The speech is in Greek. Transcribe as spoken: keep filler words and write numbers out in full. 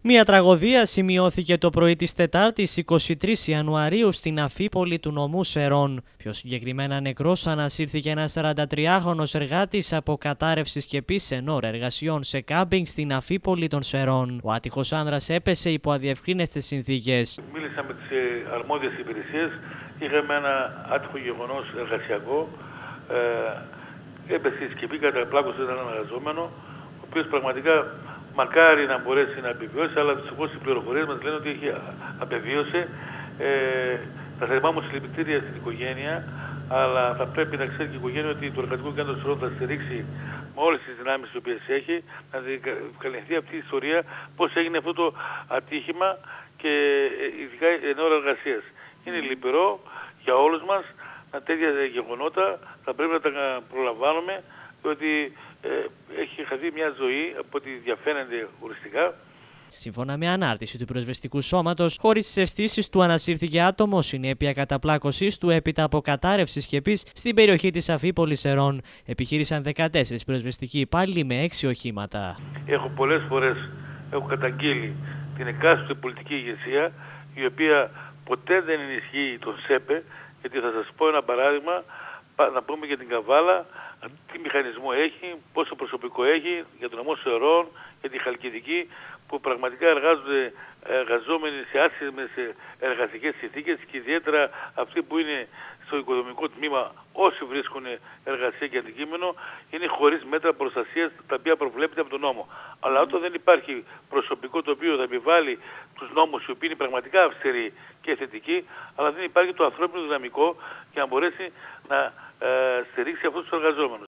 Μια τραγωδία σημειώθηκε το πρωί της Τετάρτης εικοστή τρίτη Ιανουαρίου στην Αφίπολη του νομού Σερών. Πιο συγκεκριμένα νεκρός ανασύρθηκε ένας σαραντατριάχρονος εργάτης από κατάρρευση σκεπής εν ώρα εργασιών σε κάμπινγκ στην Αφίπολη των Σερών. Ο άτυχος άνδρας έπεσε υπό αδιευκρίνευτες συνθήκες. Μίλησα με τις αρμόδιες υπηρεσίες, είχαμε ένα άτυχο γεγονός εργασιακό. Ε, έπεσε η σκεπή, καταπλάκωσε έναν εργαζόμενο, ο οποίος πραγματικά μακάρι να μπορέσει να επιβιώσει, αλλά δυστυχώς οι πληροφορίες μας λένε ότι έχει απεβίωσε. Ε, θα θερμάμω συλληπιτήρια στην οικογένεια, αλλά θα πρέπει να ξέρει και η οικογένεια ότι το Εργατικό Κέντρο Σερών θα στηρίξει με όλες τις δυνάμεις τις οποίες έχει, να διευκολυνθεί αυτή η ιστορία, πώς έγινε αυτό το ατύχημα και ειδικά εν ώρα εργασίας. Είναι λυπηρό για όλους μας, τέτοια γεγονότα θα πρέπει να τα προλαμβάνουμε, διότι ε, έχει χαθεί μια ζωή από ό,τι διαφαίνεται οριστικά. Σύμφωνα με ανάρτηση του πυροσβεστικού σώματος, χωρίς τις αισθήσεις του ανασύρθηκε άτομο συνέπεια καταπλάκωσης του έπειτα από κατάρρευση σκεπής στην περιοχή της Αφίπολης Σερών. Επιχείρησαν δεκατέσσερις πυροσβεστικοί υπάλληλοι με έξι οχήματα. Έχω πολλές φορές έχω καταγγείλει την εκάστοτε πολιτική ηγεσία, η οποία ποτέ δεν ενισχύει τον ΣΕΠΕ, γιατί θα σας πω ένα παράδειγμα, να πούμε για την Καβάλα, τι μηχανισμό έχει, πόσο προσωπικό έχει για τον νομό Σερών, για τη Χαλκιδική, που πραγματικά εργάζονται εργαζόμενοι σε άσχημες εργασικές συνθήκες και ιδιαίτερα αυτοί που είναι στο οικοδομικό τμήμα, όσοι βρίσκουν εργασία και αντικείμενο, είναι χωρίς μέτρα προστασίας τα οποία προβλέπεται από τον νόμο. Αλλά όταν δεν υπάρχει προσωπικό το οποίο θα επιβάλλει τους νόμους οι οποίοι είναι πραγματικά αυστηροί και θετικοί, αλλά δεν υπάρχει το ανθρώπινο δυναμικό για να μπορέσει να ε, στηρίξει αυτούς τους εργαζόμενους.